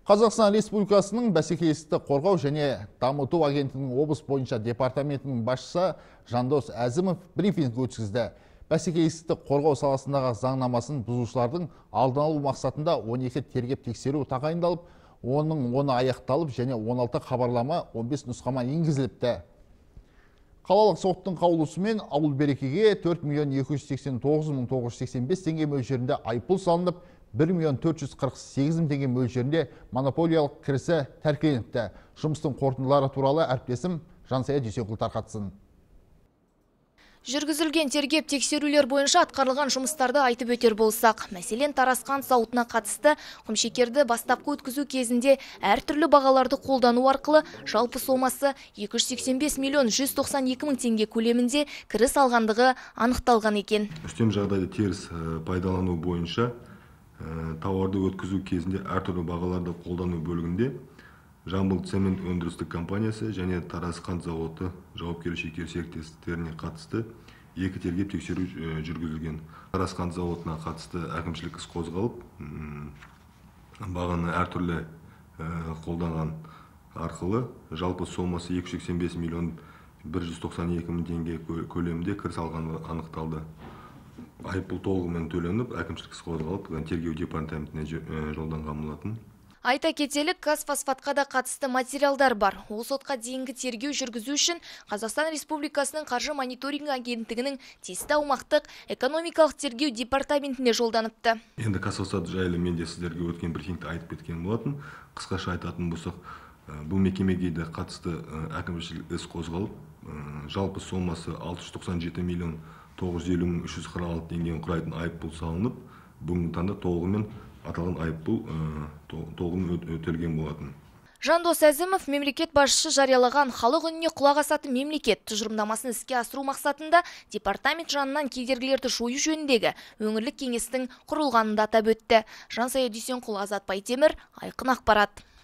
Қазақстан Республикасының бәсекелестікті қорғау және дамыту агенттігінің облыс бойынша департаментінің басшысы Жандос Әзімов брифинг өткізді. Бәсекелестікті қорғау саласындағы заңнамасын бұзушылардың алдын алу мақсатында 12 тергеп тексеру тағайындалып, оны аяқталып және 16 хабарлама, 15 нұсқама енгізіліпті. Қалалық соттың қаулысымен Ауыл Берекеге 4.289.985 теңге мөлшерінде айыппұл салынып, 1.448.000 теңге мөлшерінде монополиялық кірісі тәркіленіпті. Жұмыстың қорытындылары туралы әріптесім Жансая Дүйсенқұл тарқатсын. Жүргізілген тергеп тексерулер бойынша атқарылған жұмыстарды айтып өтер болсақ, мәселен Тарасқан зауытына қатысты құмшекерді бастапқы өткізу кезінде әртүрлі бағаларды қолдану арқылы жалпы сомасы 285.192.000 теңге көлемінде кіріс алғандығы анықталған екен. Үстем жағдайды теріс пайдалану бойынша тауарды өткізу кезінде әртүрлі бағаларды қолдану бөлігінде Жамбыл цемент өндірістік компаниясы және Тарасқан зауыты жауапкершілігі серіктестіктеріне қатысты екі тергеп тексеру жүргізілген. Тарасқан зауытына қатысты әкімшілік іс қозғалып, бағаны әртүрлі қолданған арқылы жалпы сомасы 285.192.000 теңге көлемінде кіріс алғаны анықталды. Айыппұл толығымен төленіп, әкімшілік іс қозғалып, тергеу департаментіне жолданған болатын. Айта кетелік, Қазфосфатқа да қатысты материалдар бар. Ол сотқа дейінгі тергеу жүргізу үшін Қазақстан Республикасының қаржы мониторинг агенттігінің тиісті аумақтық экономикалық тергеу департаментіне жолданыпты. Енді Қазфосфат жайлы менде сіздерге өткен брифингте айтып кеткен болатын. Қысқаша айтатын болсақ, бұл мекемеге де қатысты әкімшілік іс қозғалып, жалпы сомасы 697.950.346 теңгені құрайтын айыппұл салынып, бүгінгі таңда толығымен аталған айыппұл толығымен өтелген болатын. Жандос Әзімов мемлекет басшысы жариялаған халық үніне құлақ асатын мемлекет тұжырымдамасын іске асыру мақсатында департамент жанынан кедергілерді жою жөніндегі өңірлік кеңестің құрылғанын да атап өтті. Жансая Дүйсенқұл, Азат Байтемір, Айқын ақпарат.